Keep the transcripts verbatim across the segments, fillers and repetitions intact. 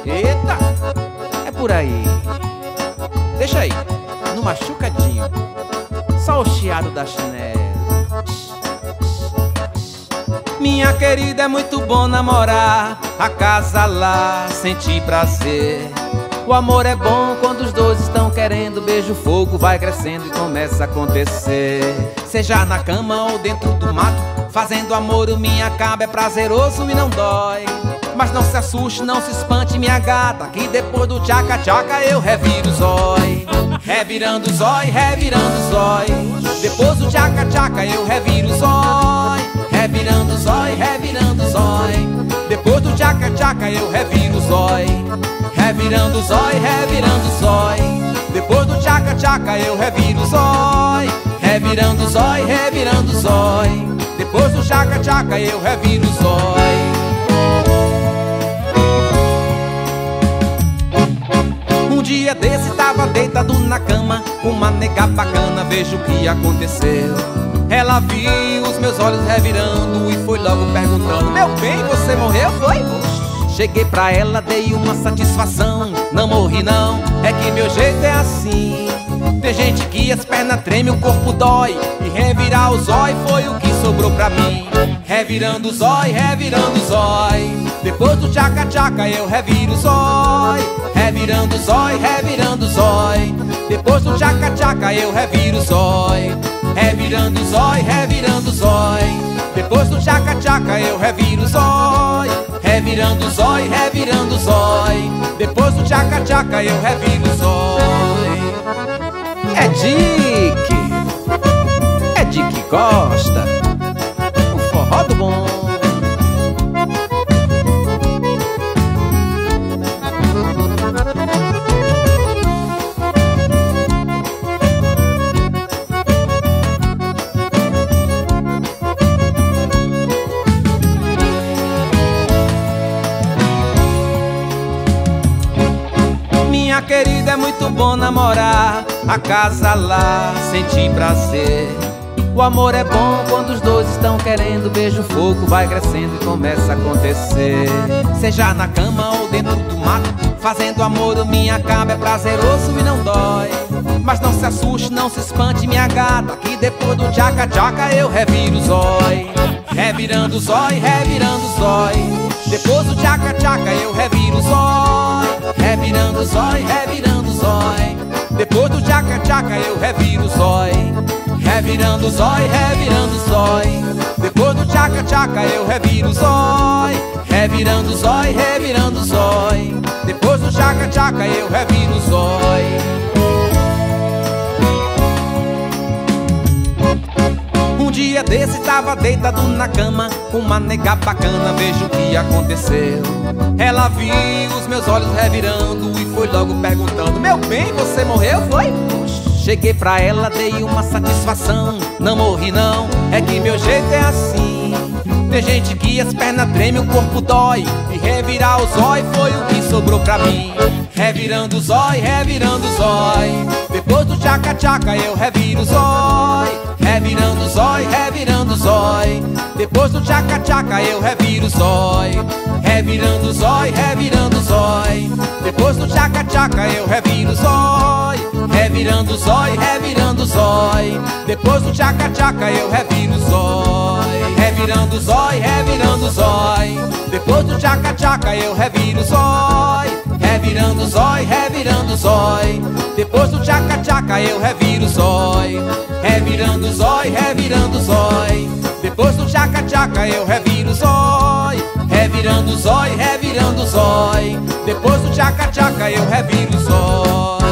Eita, é por aí. Deixa aí, no machucadinho. Só o chiado da chinela. Minha querida, é muito bom namorar, acasalar, sentir prazer. O amor é bom quando os dois estão querendo. Beijo, fogo, vai crescendo e começa a acontecer. Seja na cama ou dentro do mato, fazendo amor o minha cama é prazeroso e não dói. Mas não se assuste, não se espante, minha gata, que depois do tchaca-tchaca eu reviro o zói. Revirando o zói, revirando o zói. Depois do tchaca-tchaca eu reviro o zói. Revirando o zói, revirando o zói. Depois do tchaca-tchaca eu reviro o zói. Revirando o zói, revirando o zói. Depois do tchaca-tchaca eu reviro o zói. Revirando o zói, revirando o zói. Depois do tchaca-tchaca eu reviro o zói. Um dia desse tava deitado na cama com uma nega bacana, veja o que aconteceu. Ela viu os meus olhos revirando e foi logo perguntando: meu bem, você morreu, foi? Cheguei pra ela, dei uma satisfação: não morri não, é que meu jeito é assim. Tem gente que as pernas tremem, o corpo dói, e revirar o zói foi o que sobrou pra mim. Revirando o zói, revirando o zói. Depois do tchaca-tchaca eu reviro o zói. Revirando o zói, revirando o zói. Depois do tchaca-tchaca eu reviro o zói. Revirando o zói, revirando o zói. Depois do tchaca-tchaca eu reviro o zói. Revirando o zói, revirando o zói. Depois do tchaca-tchaca eu reviro o zói. É Dick, é Dick Costa, o forró do bom. Minha querida, é muito bom namorar, acasalar, sentir prazer. O amor é bom quando os dois estão querendo. Beijo, fogo, vai crescendo e começa a acontecer. Seja na cama ou dentro do mato, fazendo amor o minha cama é prazeroso e não dói. Mas não se assuste, não se espante, minha gata, que depois do tchaca-tchaca eu reviro o zói. Revirando o zói, revirando o zói. Depois do tchaca-tchaca eu reviro o zói. Revirando o zói, revirando o zói. Depois do tchaca-tchaca eu reviro o zói. Revirando o zói, revirando o zói. Depois do tchaca-tchaca eu reviro o zói. Revirando o zói, revirando o zói. Depois do tchaca-tchaca eu reviro o zói. Um dia desse tava deitado na cama com uma nega bacana, veja o que aconteceu. Ela viu os meus olhos revirando e foi logo perguntando: meu bem, você morreu, foi? Cheguei pra ela, dei uma satisfação: não morri não, é que meu jeito é assim. Tem gente que as pernas tremem, o corpo dói, e revirar o zói foi o que sobrou pra mim. Revirando o zói, revirando o zói. Depois do tchaca-tchaca eu reviro o zói. Revirando o zói, revirando o zói. Depois do tchaca-tchaca eu reviro o zói. Revirando o zói, revirando o zói. Depois do tchaca-tchaca eu reviro o zói. Revirando o zói, revirando o zói. Depois do tchaca-tchaca eu reviro o zói. Revirando o zói, revirando o zói. Depois do tchaca-tchaca eu reviro o zói. Revirando o zói, revirando o zói. Depois do tchaca-tchaca eu reviro o zói. Revirando o zói, revirando o zói. Depois do tchaca-tchaca eu reviro o zói. Revirando o zói, revirando o zói. Depois do tchaca-tchaca eu reviro o zói.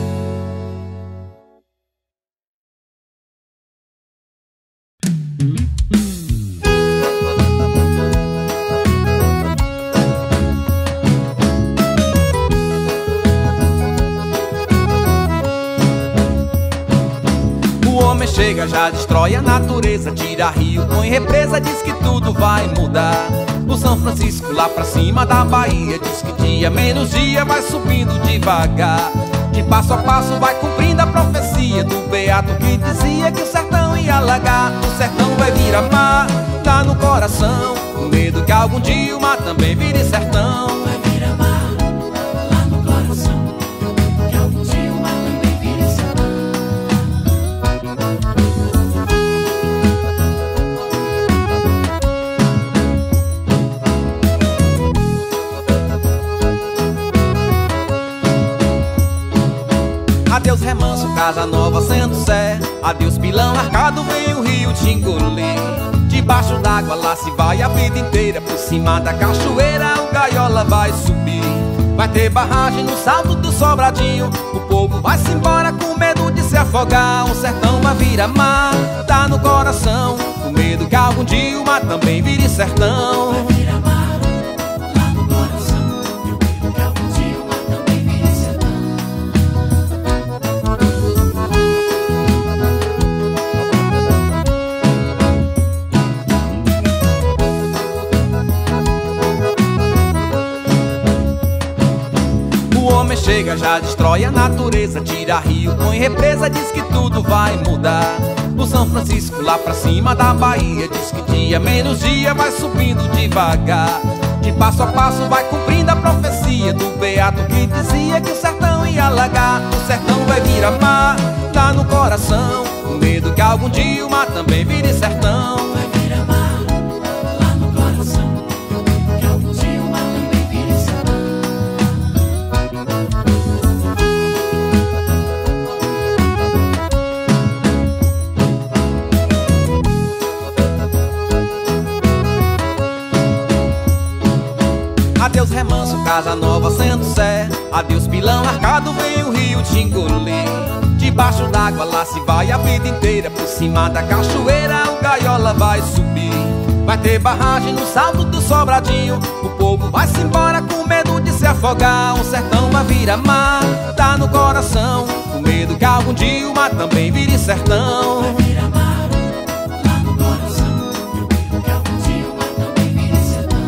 Chega, já destrói a natureza, tira rio, põe represa, diz que tudo vai mudar. O São Francisco lá pra cima da Bahia diz que dia menos dia vai subindo devagar. De passo a passo vai cumprindo a profecia do beato que dizia que o sertão ia alagar. O sertão vai virar mar, tá no coração, com medo que algum dia o mar também vire sertão. Vai virar mar, Adeus remanso, casa nova, sendo sé. Adeus pilão, arcado, vem o rio te engolir. Debaixo d'água lá se vai a vida inteira. Por cima da cachoeira o gaiola vai subir. Vai ter barragem no salto do Sobradinho. O povo vai-se embora com medo de se afogar. O sertão vai virar mar, tá no coração. Com medo que algum dia o mar também vire sertão. Vai virar mar, lá no coração. Com medo que algum dia o mar também vire sertão. O homem chega, já destrói a natureza. Tira rio, põe represa, diz que tudo vai mudar. O São Francisco lá pra cima da Bahia diz que dia menos dia vai subindo devagar. De passo a passo vai cumprindo a profecia do beato que dizia que o sertão ia alagar. O sertão vai virar mar, tá no coração. Com medo que algum dia o mar também vire sertão. Vai virar mar, lá no coração. Com medo que algum dia o mar também vire sertão. Adeus remanso, casa nova, sendo sé. Adeus pilão, arcado, vem o rio te engolir. Debaixo d'água lá se vai a vida inteira. Por cima da cachoeira o gaiola vai subir. Vai ter barragem no salto do Sobradinho. O povo vai-se embora com medo de se afogar. O sertão vai virar mar, tá no coração. Com medo que algum dia o mar também vire sertão. Vai virar mar, lá no coração. Com medo que algum dia o mar também vire sertão.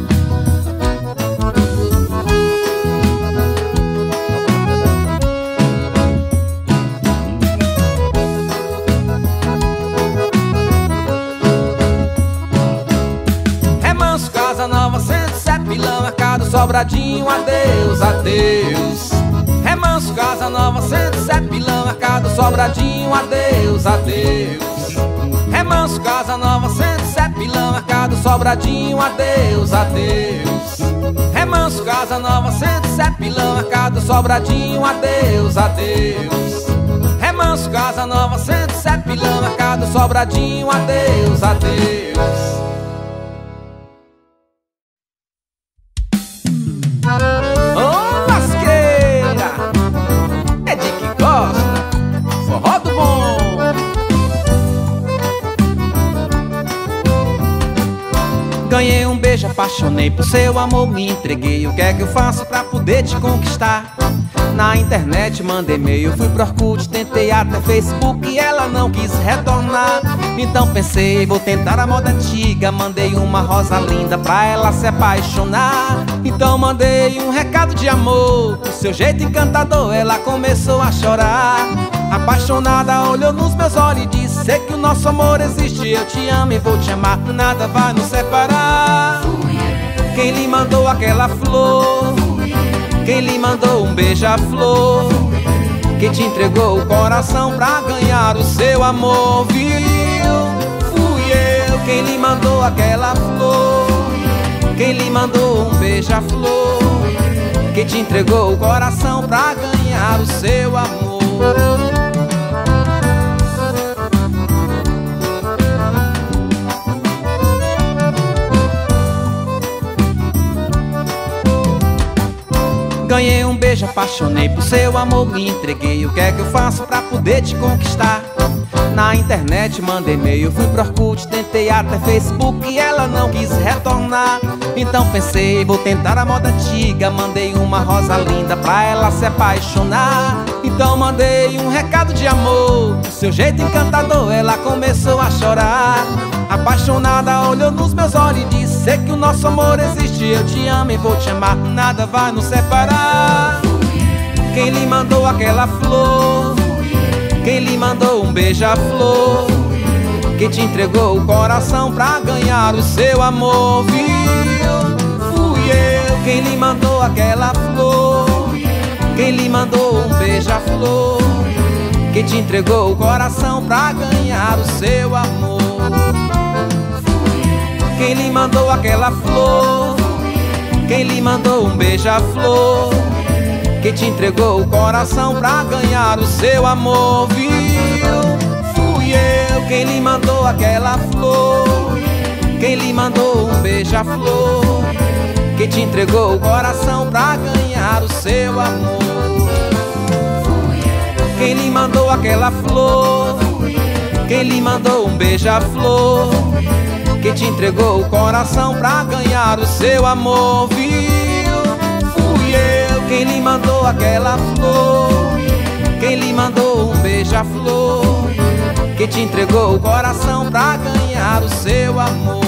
Remanso, casa nova, cento e sete, pilão, arcado, Sobradinho, adeus, adeus. Remanso, casa nova, cento e sete, pilão, arcado, Sobradinho, adeus, adeus. Remanso, casa nova, cento e sete, pilão, arcado, Sobradinho, adeus, adeus. Remanso, casa nova, cento e sete, pilão, arcado, Sobradinho, adeus, adeus. Remanso, casa nova, cento e sete, pilão, arcado, Sobradinho, adeus, adeus. Ô lasqueira, é de que gosta, forró do bom. Ganhei um beijo, apaixonei por seu amor, me entreguei. O que é que eu faço pra poder te conquistar? Na internet mandei e-mail, fui pro Orkut, tentei até Facebook e ela não quis retornar. Então pensei, vou tentar a moda antiga. Mandei uma rosa linda pra ela se apaixonar. Então mandei um recado de amor, por seu jeito encantador ela começou a chorar. Apaixonada olhou nos meus olhos e disse: sei que o nosso amor existe, eu te amo e vou te amar, nada vai nos separar. Quem lhe mandou aquela flor? Quem lhe mandou um beija-flor? Quem te entregou o coração pra ganhar o seu amor, viu? Fui eu. Quem lhe mandou aquela flor? Quem lhe mandou um beija-flor? Quem te entregou o coração pra ganhar o seu amor? Ganhei um beijo, apaixonei por seu amor, me entreguei. O que é que eu faço pra poder te conquistar? Na internet mandei e-mail, fui pro Orkut, tentei até Facebook e ela não quis retornar. Então pensei, vou tentar a moda antiga. Mandei uma rosa linda pra ela se apaixonar. Então mandei um recado de amor, do seu jeito encantador ela começou a chorar. Apaixonada olhou nos meus olhos e disse: sei que o nosso amor existe, eu te amo e vou te amar, nada vai nos separar. Quem lhe mandou aquela flor? Quem lhe mandou um beija-flor? Quem te entregou o coração pra ganhar o seu amor, viu? Fui eu. Quem lhe mandou aquela flor? Quem lhe mandou um beija-flor? Quem te entregou o coração pra ganhar o seu amor? Quem lhe mandou aquela flor? Quem lhe mandou um beija-flor? que te entregou o coração pra ganhar o seu amor, viu? Fui eu quem lhe mandou aquela flor, quem lhe mandou um beija-flor, que te entregou o coração pra ganhar o seu amor. Quem lhe mandou aquela flor, quem lhe mandou um beija-flor, que te entregou o coração pra ganhar o seu amor, viu? Fui eu quem lhe mandou aquela flor, quem lhe mandou um beija-flor, que te entregou o coração pra ganhar o seu amor.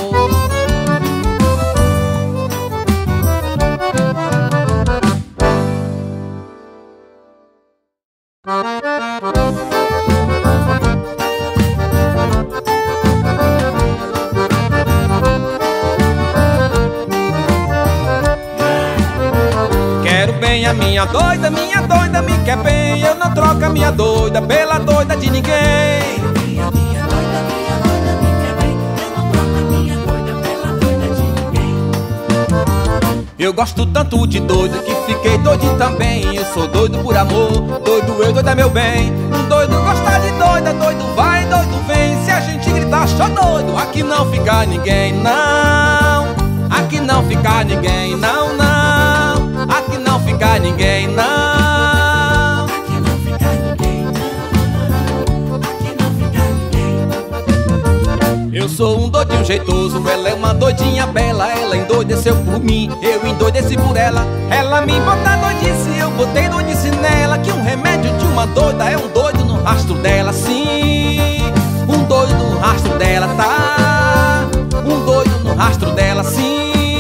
Quero bem a minha doida, minha doida me quer bem. Eu não troco a minha doida pela doida de ninguém. Minha, minha doida, minha doida me quer bem. Eu não troco a minha doida pela doida de ninguém. Eu gosto tanto de doido que fiquei doido também. Eu sou doido por amor, doido eu, doido é meu bem. Um doido gosta de doida, doido vai, doido vem. Se a gente gritar só doido, aqui não fica ninguém, não. Aqui não fica ninguém, não, não. Aqui não fica ninguém, não. Aqui não fica ninguém, não. Aqui não fica ninguém. Eu sou um doidinho jeitoso, ela é uma doidinha bela. Ela endoideceu por mim, eu endoideci por ela. Ela me bota doidice, eu botei doidice nela. Que um remédio de uma doida é um doido no rastro dela, sim. Um doido no rastro dela, tá. Um doido no rastro dela, sim.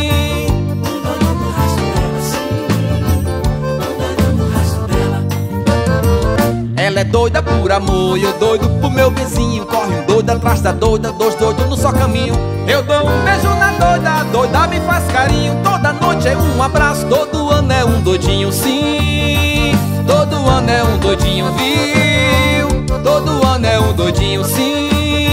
Ela é doida por amor e eu doido por meu vizinho. Corre um doido atrás da doida, dois doidos no só caminho. Eu dou um beijo na doida, a doida me faz carinho. Toda noite é um abraço, todo ano é um doidinho, sim. Todo ano é um doidinho, viu? Todo ano é um doidinho, sim.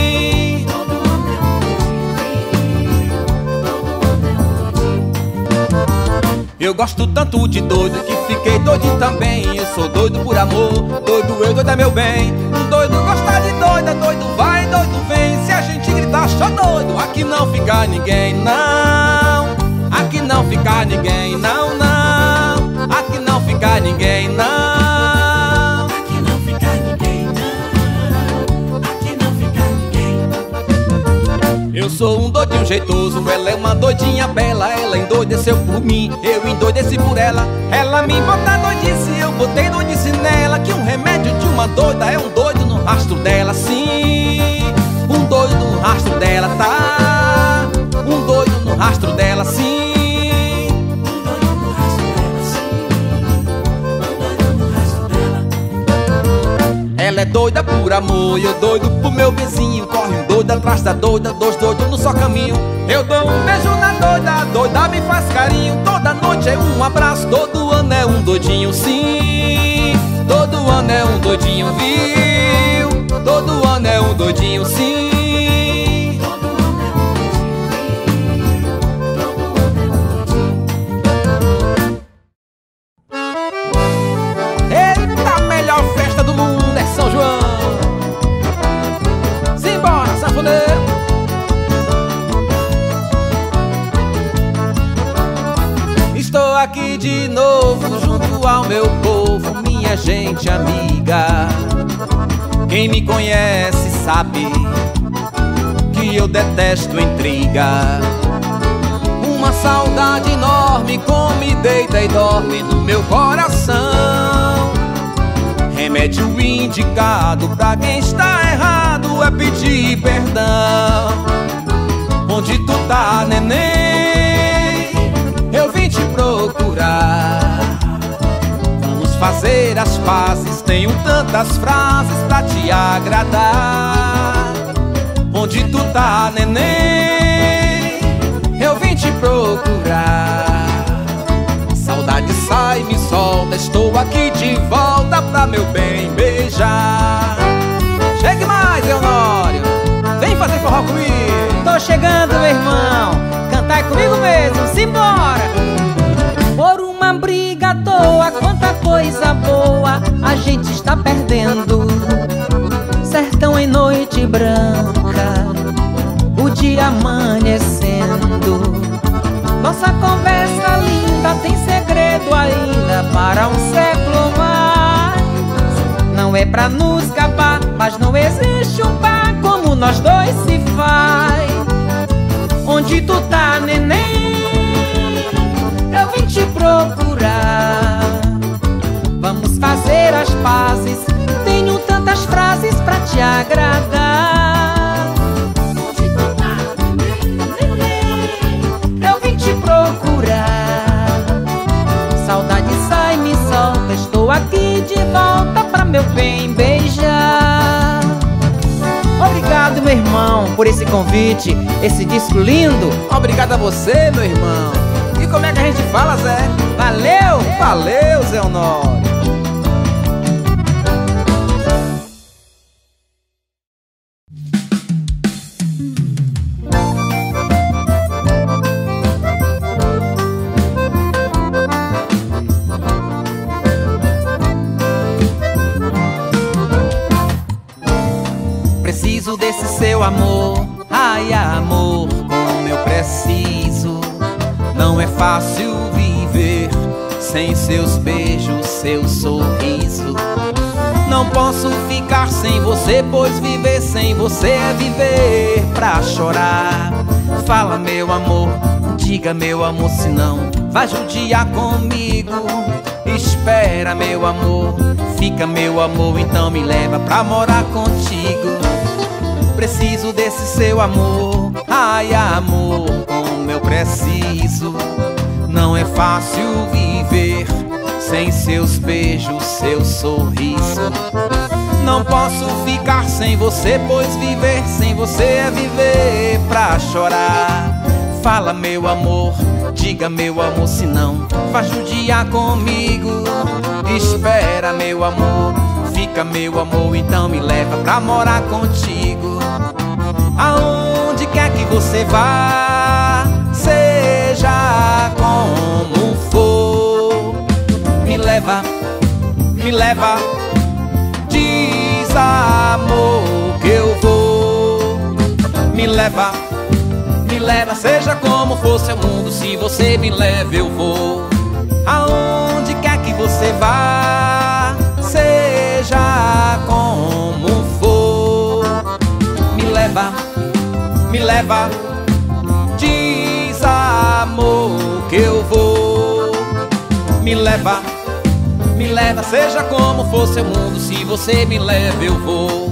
Eu gosto tanto de doido que fiquei doido também. Eu sou doido por amor, doido eu, doido é meu bem. Um doido gosta de doida, doido vai, doido vem. Se a gente gritar só doido, aqui não fica ninguém, não. Aqui não fica ninguém, não, não. Aqui não fica ninguém, não. Aqui não fica ninguém, não. Aqui não fica ninguém. Eu sou um doidinho jeitoso, ela é uma doidinha bela. Ela endoideceu por mim, eu endoideci por ela. Ela me bota doidice, eu botei doidice nela. Que um remédio de uma doida é um doido no rastro dela, sim. Um doido no rastro dela, tá. Um doido no rastro dela, sim. Um doido no rastro dela, sim. Um doido no rastro dela. Ela é doida por amor e eu doido por meu vizinho. Corre um doido atrás da doida, dois doidos no só caminho. Eu dou um beijo na doida, a doida me faz carinho. Toda noite é um abraço, todo ano é um doidinho, sim. Todo ano é um doidinho, viu? Todo ano é um doidinho, sim. Eita, a melhor festa do mundo é São João. Simbora, sanfoneiro. Estou aqui de novo junto ao meu povo, minha gente amiga. Quem me conhece sabe que eu detesto intriga. Uma saudade enorme come, deita e dorme no meu coração. Remédio indicado pra quem está errado é pedir perdão. Onde tu tá, neném? Eu vim te procurar. Vamos fazer as pazes, tenho tantas frases pra te agradar. Onde tu tá, neném? Eu vim te procurar. Saudade sai, me solta, estou aqui de volta pra meu bem beijar. Chegue mais, Leonório, vem fazer forró comigo. Tô chegando, meu irmão, cantar comigo mesmo, simbora. Por uma briga à toa, quanta coisa coisa boa a gente está perdendo. Sertão em noite branca, o dia amanhecendo. Nossa conversa linda tem segredo ainda para um século mais. Não é pra nos gabar, mas não existe um par como nós dois se faz. Onde tu tá, neném? Eu vim te procurar. Vamos fazer as pazes. Tenho tantas frases pra te agradar. Onde tu tá, neném? Eu vim te procurar. Saudade sai, me solta. Estou aqui de volta pra meu bem beijar. Obrigado, meu irmão, por esse convite, esse disco lindo. Obrigado a você, meu irmão. E como é que a gente fala, Zé? Valeu! Valeu, Zé Honório. Preciso desse seu amor, ai amor, como eu preciso. Não é fácil viver sem seus beijos, seu sorriso. Não posso ficar sem você, pois viver sem você é viver pra chorar. Fala, meu amor, diga, meu amor, senão vai judiar comigo. Espera, meu amor, fica, meu amor, então me leva pra morar contigo. Preciso desse seu amor, ai amor, como eu preciso. Não é fácil viver sem seus beijos, seu sorriso. Não posso ficar sem você, pois viver sem você é viver pra chorar. Fala, meu amor, diga, meu amor, senão vai judiar comigo. Espera, meu amor, fica, meu amor, então me leva pra morar contigo. Aonde quer que você vá, seja como for, me leva, me leva, diz amor que eu vou. Me leva, me leva, seja como for seu mundo, se você me leva eu vou. Aonde quer que você vá, seja como for, me leva, me leva, diz amor que eu vou. Me leva, me leva, seja como for seu mundo, se você me leva eu vou.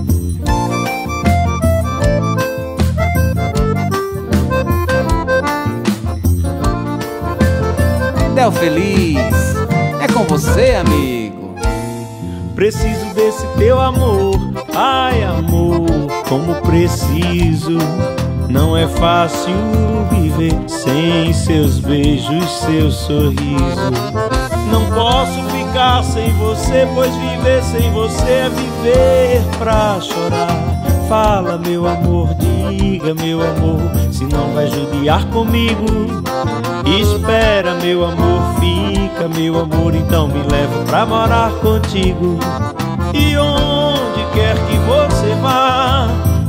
Del Feliz, é com você, amigo. Preciso desse teu amor, ai amor, como preciso. Não é fácil viver sem seus beijos, seu sorriso. Não posso ficar sem você, pois viver sem você é viver pra chorar. Fala, meu amor, diga, meu amor, se não vai judiar comigo. Espera, meu amor, fica, meu amor, então me leva pra morar contigo. E onde quer que você vá,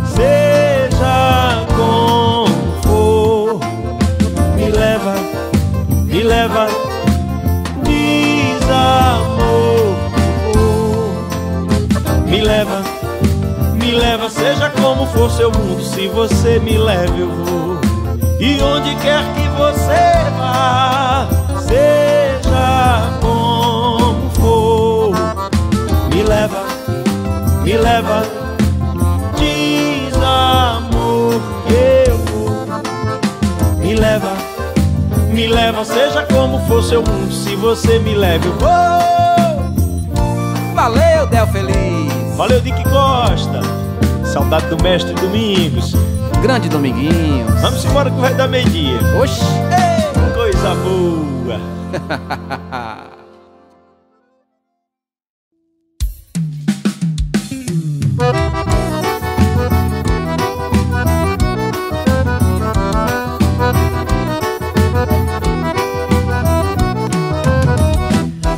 seja como for, me leva, me leva, diz amor que vou. Me leva, me leva, seja como for seu mundo, se você me leva eu vou. E onde quer que você vá, seja como for, me leva, me leva, diz amor que eu vou. Me leva, me leva, seja como for seu mundo, se você me leva eu vou. Valeu, Del Feliz. Valeu, Dick Costa. Saudade do mestre Domingos. Grande Dominguinhos. Vamos embora que vai dar meio-dia. Oxi. Ei, coisa boa.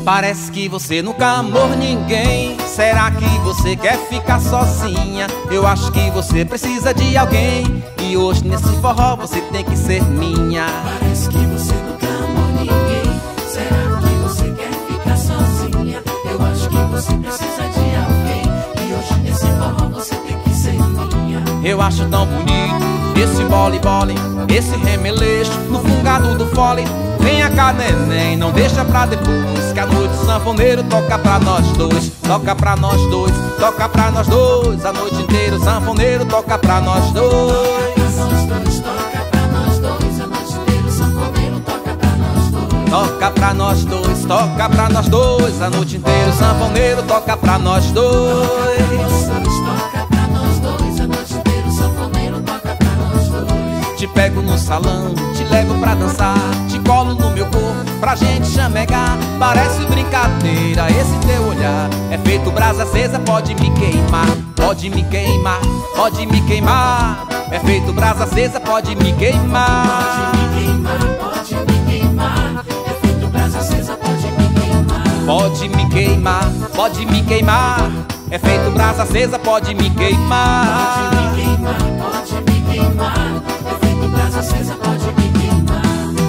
Parece que você nunca amou ninguém. Será que você quer ficar sozinha? Eu acho que você precisa de alguém. E hoje nesse forró você tem que ser minha. Parece que você nunca amou ninguém. Será que você quer ficar sozinha? Eu acho que você precisa de alguém. E hoje nesse forró você tem que ser minha. Eu acho tão bonito esse bole-bole, esse remeleixo no fungado do fole. Venha cá, neném, não deixa pra depois, que a noite do sanfoneiro toca pra nós dois. Toca pra nós dois, toca pra nós dois. A noite inteira o sanfoneiro toca pra nós dois. Toca pra nós dois, a noite inteira o sanfoneiro toca pra nós dois. Toca pra nós dois, toca pra nós dois. A noite inteira o sanfoneiro toca pra nós dois. Toca pra nós dois, a noite inteira o sanfoneiro toca pra nós dois. Te pego no salão, te levo pra dançar, te colo no meu corpo pra gente chamegar. Parece brincadeira esse teu olhar, é feito brasa acesa, pode me queimar. Pode me queimar, pode me queimar. É feito brasa acesa, pode me queimar. Pode me queimar, pode me queimar. É feito brasa acesa, pode me queimar. Pode me queimar, pode me queimar. É feito brasa acesa, pode me queimar. Pode me queimar, pode me queimar. É feito brasa acesa, pode me queimar.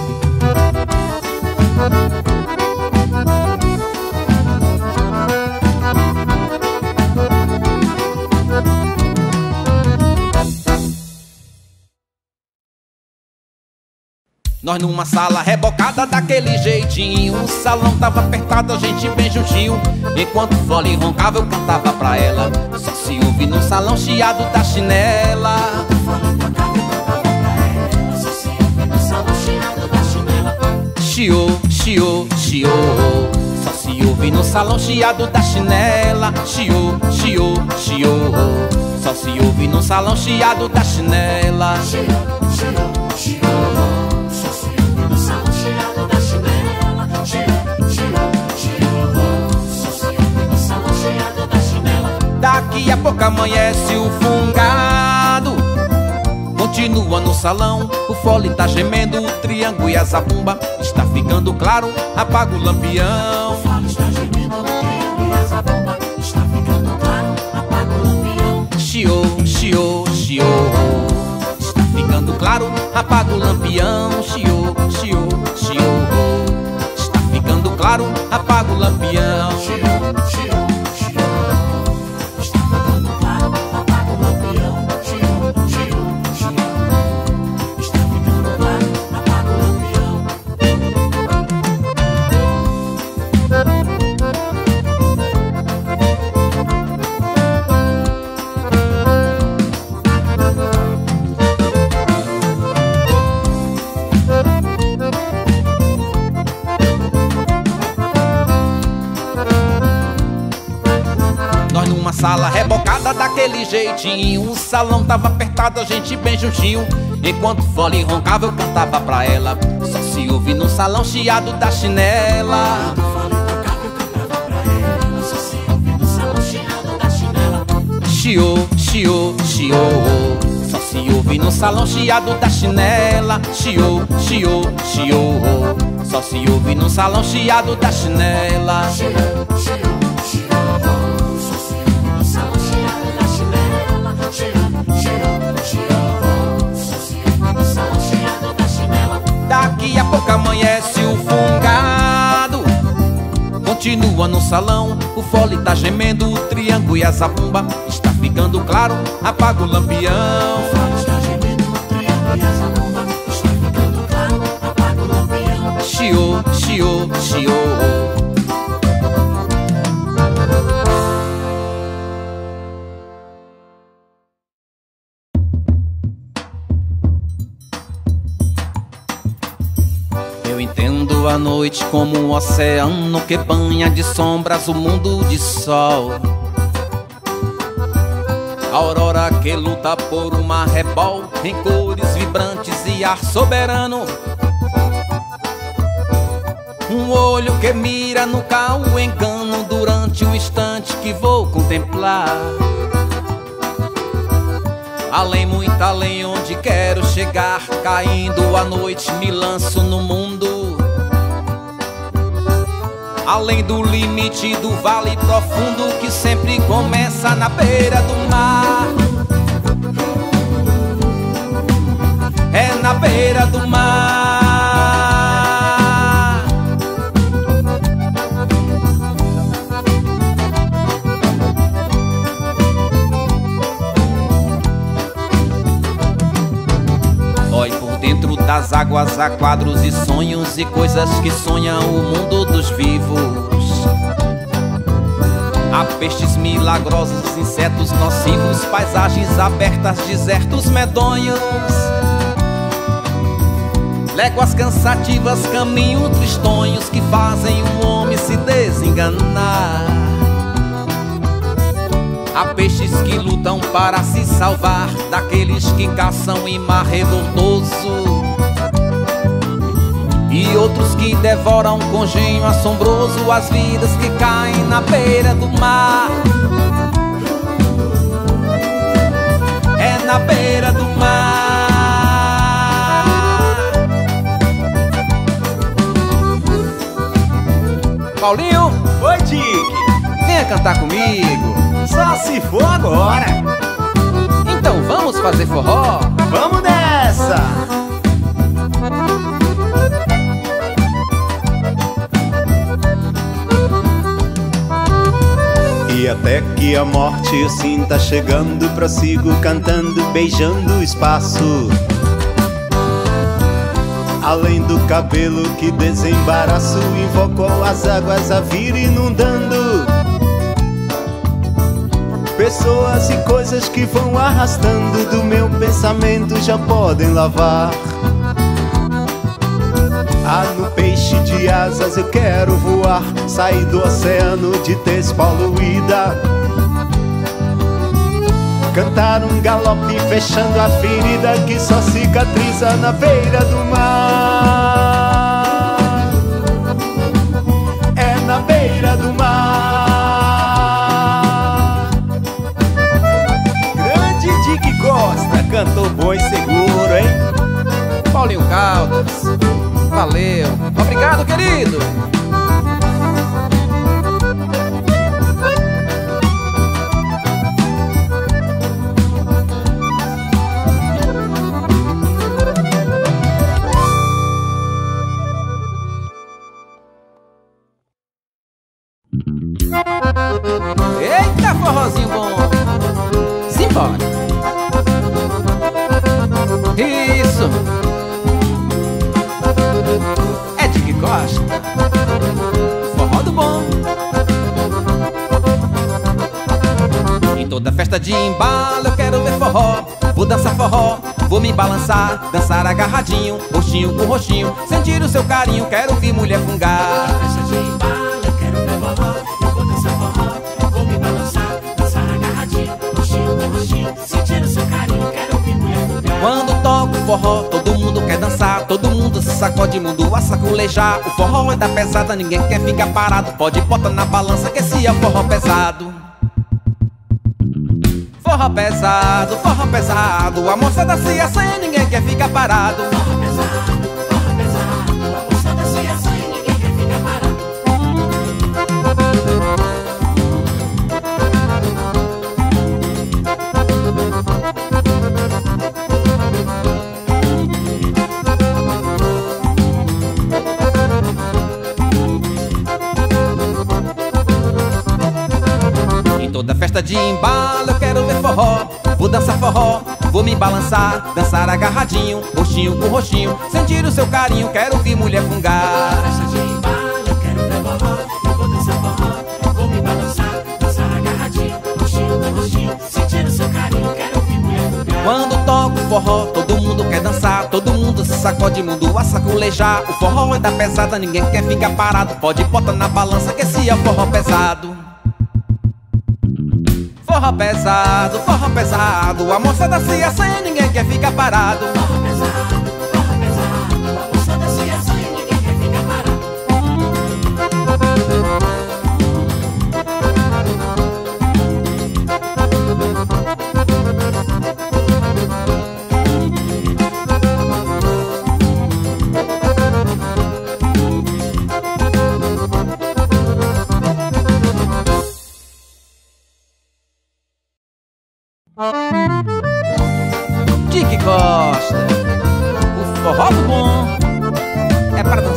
Nós numa sala rebocada daquele jeitinho. O salão tava apertado, a gente bem juntinho. Enquanto o fole roncava eu cantava pra ela. Só se ouve no salão chiado da chinela. Só se ouve no salão chiado da chinela. Chiô, chiô, chiô. Só se ouve no salão chiado da chinela. Chiô, chiô, chiô. Só se ouve no salão chiado da chinela. Chiô, chiô, chiô. Daqui a pouco amanhece o fungado. Continua no salão, o fole tá gemendo, o triângulo e a zabumba está ficando claro, apaga o lampião. O fole está gemendo, o triângulo e a zabumba está ficando claro, apaga o lampião. Chiô, chiô, chiô. Está ficando claro, apaga o lampião. Chiô, chiô, chiô. Está ficando claro, apaga o lampião. Chiô, chiô. Sala rebocada daquele jeitinho. O salão tava apertado, a gente bem juntinho. Enquanto o fole roncava eu cantava pra ela. Só se ouve no salão chiado da chinela. Enquanto o fole tocava eu cantava pra ela. Só se ouve no salão chiado da chinela. Chiô, chiô, chiô. Só se ouve no salão chiado da chinela. Chiô, chiô, chiô. Só se ouve no salão chiado da chinela. Chiô, chiô, chiô. Daqui a pouco amanhece o fungado. Continua no salão, o fole tá gemendo, o triângulo e a zabumba está ficando claro, apaga o lampião. O fole está gemendo, o triângulo e a zabumba está ficando claro, apaga o lampião. Chiô, chiô, chiô. Eu entendo a noite como um oceano que banha de sombras o mundo de sol. A aurora que luta por uma rebol em cores vibrantes e ar soberano. Um olho que mira no cal o engano durante o instante que vou contemplar. Além, muito além, onde quero chegar. Caindo a noite, me lanço no mundo. além do limite do vale profundo que sempre começa na beira do mar. É na beira do mar. Oi, por dentro das águas há quadros e sonhos e coisas que sonham o mundo dos vivos. Há peixes milagrosos, insetos nocivos, paisagens abertas, desertos medonhos, léguas cansativas, caminhos tristonhos que fazem um homem se desenganar. Há peixes que lutam para se salvar daqueles que caçam em mar revoltoso, e outros que devoram com genio assombroso as vidas que caem na beira do mar. É na beira do mar. Paulinho, Oi, Dick. venha cantar comigo. Só se for agora. Então vamos fazer forró? Vamos nessa. E até que a morte eu sinta chegando, prossigo cantando, beijando o espaço. Além do cabelo que desembaraço, invoco as águas a vir inundando. Pessoas e coisas que vão arrastando do meu pensamento já podem lavar. Ah, no peixe de asas eu quero voar, sair do oceano de tez poluída, cantar um galope fechando a ferida que só cicatriza na beira do mar. É na beira do mar. Grande Dick Costa, cantor bom e seguro, hein? Paulinho Caldas, valeu. Obrigado, querido. Eita, forrozinho bom. Simbora. Isso. É Dick Costa, forró do bom. Em toda festa de embalo eu quero ver forró. Vou dançar forró, vou me balançar, dançar agarradinho, roxinho com roxinho, sentir o seu carinho, quero ouvir mulher fungar. Festa de embalo, eu quero ver forró. Eu vou dançar forró, vou me balançar, dançar agarradinho, roxinho com roxinho, sentir o seu carinho, quero ouvir mulher fungar. Quando toco forró, todo mundo quer dançar, todo mundo se sacode, mundo a saculejar. O forró é da pesada, ninguém quer ficar parado, pode botar na balança que esse é o forró pesado. Forró pesado, forró pesado, a moçada se assanha, ninguém quer ficar parado. Forró pesado, forró pesado, a moçada se assanha, ninguém quer ficar parado. Em toda festa de embalo eu quero ver forró. Vou dançar forró, vou me balançar, dançar agarradinho, roxinho com roxinho, sentir o seu carinho, quero ouvir mulher fungar. Festa de embalo, eu quero ver forró. Eu vou dançar forró, vou me balançar, dançar agarradinho, roxinho com roxinho, sentir o seu carinho, quero ouvir mulher fungar. Quando toco forró, todo mundo quer dançar, todo mundo se sacode, mundo a saculejar. O forró é da pesada, ninguém quer ficar parado, pode botar na balança que esse é o forró pesado. Forró pesado, forró pesado, a moçada se assanha, ninguém quer ficar parado. Forró pesado, forró pesado, a moçada se assanha, ninguém quer ficar parado.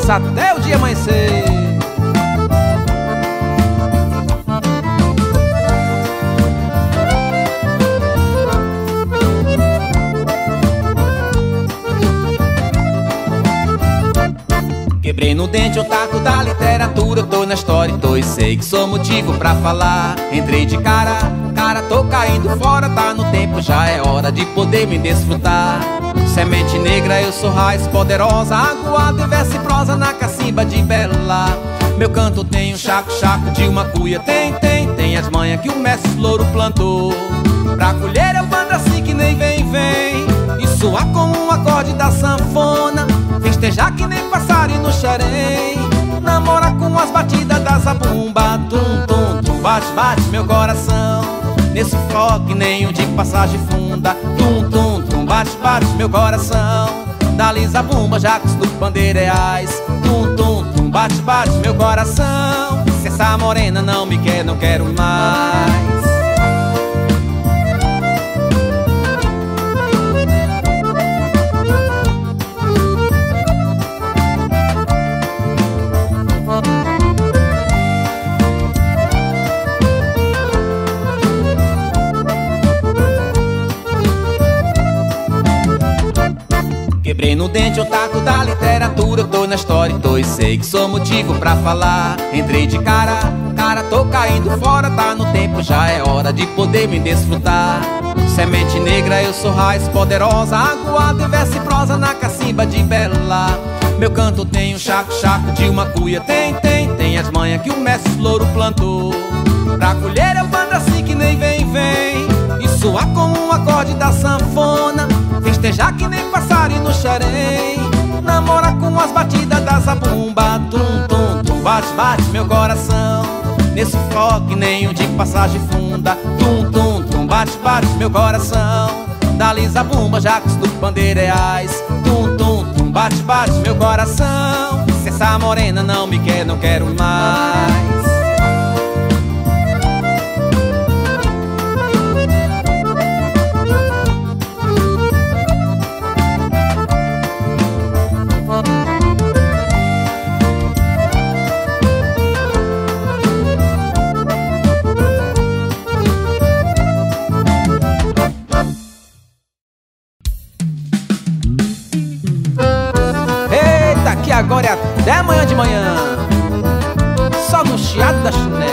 dança até o dia amanhecer. Quebrei no dente o taco da literatura, tô na história e tô e sei que sou motivo pra falar. Entrei de cara, cara, tô caindo fora, tá no tempo, já é hora de poder me desfrutar. Semente negra, eu sou raiz poderosa, aguada em verso e prosa na cacimba de Bela. Meu canto tem um chaco-chaco de uma cuia, tem, tem, tem as manhas que o mestre Louro plantou. Pra colher eu mando assim que nem vem, vem, e soar como um acorde da sanfona. Festejar que nem passarinho no xerém, namora com as batidas da zabumba. Tum, tum, tum, bate, bate meu coração nesse forró que nem um de passagem funda. Tum, tum, tum, bate, bate meu coração dali zabumba, jacos do Bandeireais. Tum, tum, tum, bate, bate meu coração. Se essa morena não me quer, não quero mais. Quebrei no dente o taco da literatura, tô na história e tô e sei que sou motivo pra falar. Entrei de cara, cara, tô caindo fora, tá no tempo, já é hora de poder me desfrutar. Semente negra, eu sou raiz poderosa, aguada em verso e prosa na cacimba de Bela. Meu canto tem um chaco-chaco de uma cuia, tem, tem, tem as manhas que o mestre Louro plantou. Pra colher eu mando assim que nem vem, vem, e soar como um acorde da sanfona. Festejar que nem passarinho no xerém, namora com as batidas da zabumba. Tum, tum, tum, bate, bate meu coração nesse forró que nem um de passagem funda. Tum, tum, tum, bate, bate meu coração dali zabumba, jacos do Bandeireais. Tum, tum, tum, bate, bate meu coração. Se essa morena não me quer, não quero mais. Agora é até amanhã de manhã, só no chiado da chuné.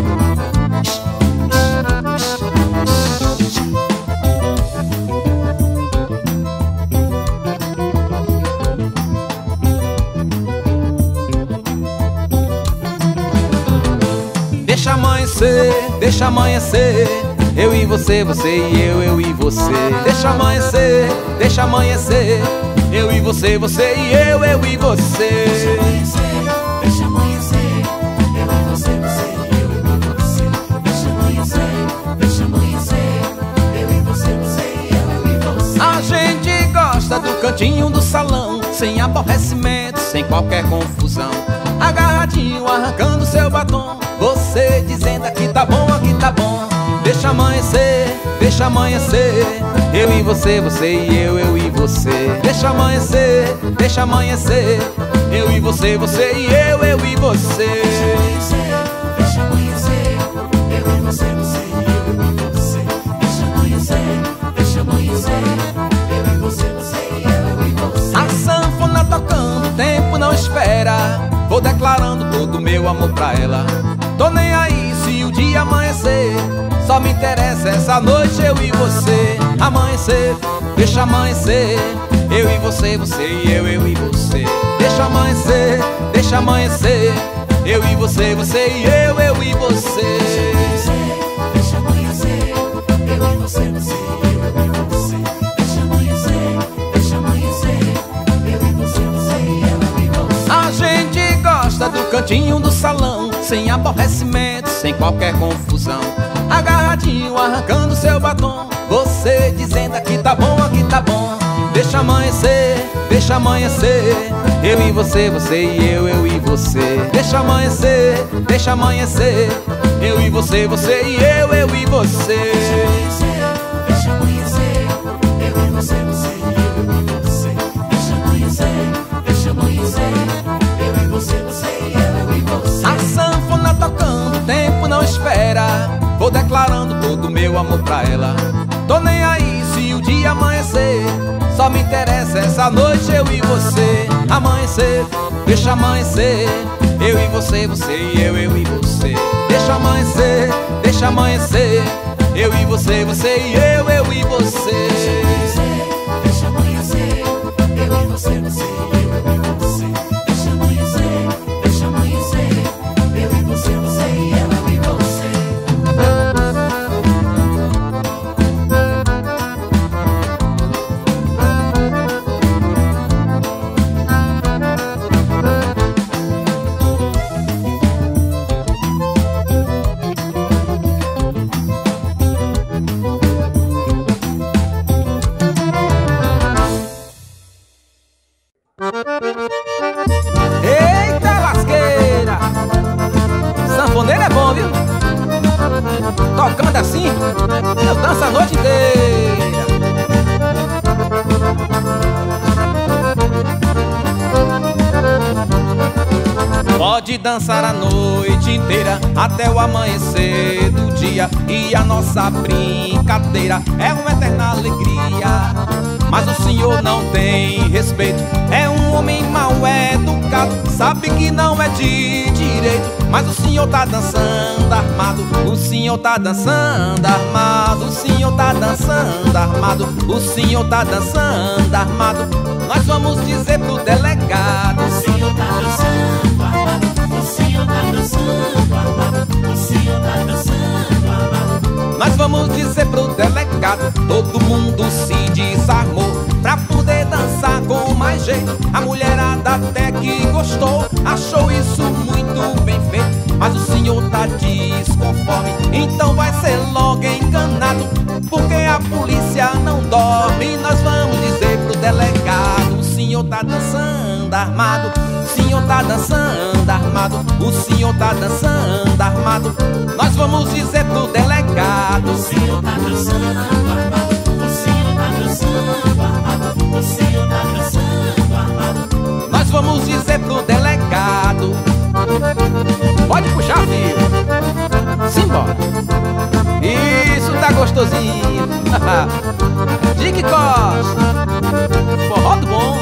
Deixa amanhecer, deixa amanhecer, eu e você, você e eu, eu e você. Deixa amanhecer, deixa amanhecer, eu e você, você e eu, eu e você. Deixa amanhecer, deixa amanhecer, eu e você, você e eu, eu e você. Deixa amanhecer, deixa amanhecer, eu e você, você e eu, eu e você. A gente gosta do cantinho do salão, sem aborrecimento, sem qualquer confusão. Agarradinho, arrancando seu batom, você dizendo aqui tá bom, aqui tá bom. Deixa amanhecer, deixa amanhecer, eu e você, você e eu, eu e você. Deixa amanhecer, deixa amanhecer, eu e você, você e eu, eu e você. Deixa amanhecer, deixa amanhecer, eu e você, você e eu, eu e você. Deixa amanhecer, deixa amanhecer, eu e você, você e eu, eu e você. A sanfona tocando, o tempo não espera, vou declarando todo o meu amor pra ela. Tô nem aí se o dia amanhecer, só me interessa essa noite eu e você. Amanhecer, deixa amanhecer, eu e você, você e eu, eu e você. Deixa amanhecer, deixa amanhecer, eu e você, você e eu, eu e você. Deixa amanhecer, eu e você, você e eu, eu e você. Deixa amanhecer, deixa amanhecer, eu e você, você e eu, eu e você. A gente gosta do cantinho do salão, sem aborrecimento, sem qualquer confusão. Agarradinho, arrancando seu batom, você dizendo aqui tá bom, aqui tá bom. Deixa amanhecer, deixa amanhecer, eu e você, você e eu, eu e você. Deixa amanhecer, deixa amanhecer, eu e você, você e eu, eu e você. Deixa amanhecer, eu e você, você e eu, eu e você. Deixa amanhecer, deixa amanhecer, eu não espera, vou declarando todo o meu amor pra ela. Tô nem aí se o dia amanhecer, só me interessa essa noite eu e você. Amanhecer, deixa amanhecer, eu e você, você e eu, eu e você. Deixa amanhecer, deixa amanhecer, eu e você, você e eu, eu e você. Deixa amanhecer, eu e você, você e eu, eu e você. Deixa amanhecer, deixa amanhecer, eu e você, você e eu, eu e você. Eita lasqueira! Sanfoneiro é bom, viu? Tocando assim, eu danço a noite inteira. Pode dançar a noite inteira até o amanhecer do dia, e a nossa brincadeira é uma eterna alegria. Mas o senhor não tem respeito, é um homem mal educado, sabe que não é de direito. Mas o senhor tá dançando armado, o senhor tá dançando armado, o senhor tá dançando armado, o senhor tá dançando armado. Nós vamos dizer pro delegado: o senhor tá dançando armado, o senhor tá dançando armado, o senhor tá dançando armado. Nós vamos dizer pro delegado: todo mundo se desarmou pra poder dançar com mais jeito. A mulherada até que gostou, achou isso muito bem feito. Mas o senhor tá desconforme, então vai ser logo enganado, porque a polícia não dorme. Nós vamos dizer pro delegado: o senhor tá dançando armado, o senhor tá dançando armado, o senhor tá dançando armado. Nós vamos dizer pro delegado: o senhor tá dançando armado, o senhor tá dançando armado, o senhor tá dançando armado. Nós vamos dizer pro delegado: pode puxar, filho, simbora. Isso tá gostosinho. Dick Costa, forró do bom.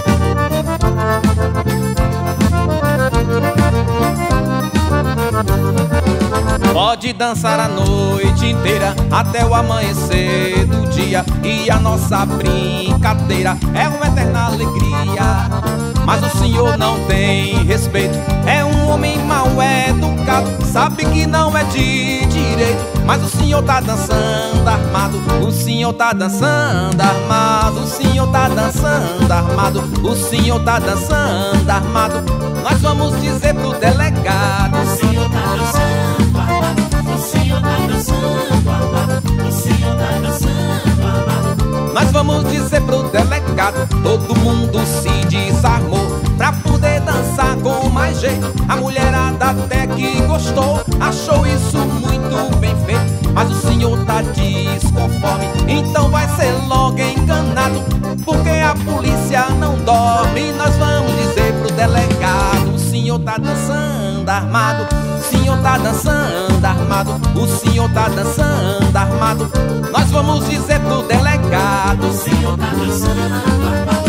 Pode dançar a noite inteira até o amanhecer do dia, e a nossa brincadeira é uma eterna alegria. Mas o senhor não tem respeito, é um homem mal educado, sabe que não é de direito. Mas o senhor tá dançando armado, o senhor tá dançando armado, o senhor tá dançando armado, o senhor tá dançando armado. Nós vamos dizer pro delegado: o senhor tá dançando armado, o senhor tá dançando armado, o senhor tá dançando armado. Nós vamos dizer pro delegado: todo mundo se desarmou pra poder dançar com mais jeito. A mulherada até que gostou, achou isso muito bem feito. Mas o senhor tá desconforme, então vai ser logo enganado, porque a polícia não dorme. Nós vamos dizer pro delegado: o senhor tá dançando armado, o senhor tá dançando armado, o senhor tá dançando armado. Nós vamos dizer pro delegado: o senhor tá dançando armado,